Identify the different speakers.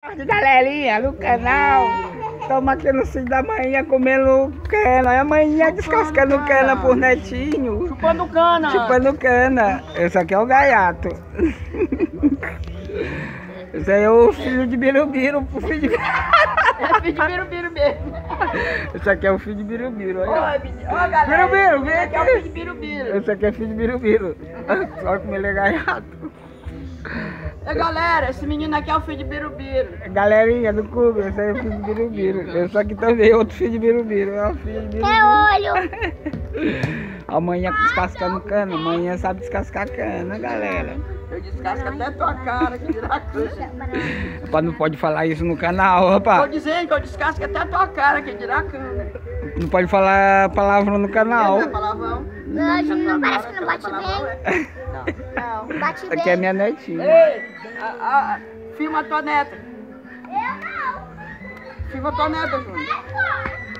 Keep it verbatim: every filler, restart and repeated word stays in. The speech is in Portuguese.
Speaker 1: De galerinha no canal, estamos aqui no sítio da manhã comendo cana, a manhã descascando cana por netinho.
Speaker 2: Chupando cana.
Speaker 1: Chupando cana. Esse aqui é o gaiato. Esse aí é o filho de Birubiru, o filho de...
Speaker 2: É filho de Birubiru mesmo.
Speaker 1: Esse aqui é o filho de Birubiru, olha.
Speaker 2: Ó, galera.
Speaker 1: Birubiru, vem aqui.
Speaker 2: Esse aqui é o filho de Birubiru.
Speaker 1: Esse aqui é filho de Birubiru. Olha como ele é gaiato.
Speaker 2: E galera, esse menino aqui é o filho de Birubiru.
Speaker 1: Galerinha do clube, esse aí é o filho de Birubiru. Esse aqui também é outro filho de Birubiru. É o filho de Birubiru.
Speaker 3: É olho.
Speaker 1: Amanhã descascando cana, amanhã sabe descascar cana, galera.
Speaker 2: Eu descasco até tua cara, que dirá cana.
Speaker 1: Rapaz, não pode falar isso no canal,
Speaker 2: Tô
Speaker 1: rapaz.
Speaker 2: dizendo que eu descasco até tua cara, que dirá cana.
Speaker 1: Não pode falar palavrão no canal.
Speaker 2: Não é palavrão?
Speaker 3: Hoje não parece que não bate
Speaker 2: Palavrão,
Speaker 3: bem.
Speaker 2: é? Não.
Speaker 3: Não bate bem.
Speaker 1: Aqui é minha netinha.
Speaker 2: Ei, a, a, filma a tua neta.
Speaker 3: Eu não.
Speaker 2: Filma a tua neta, Júnior.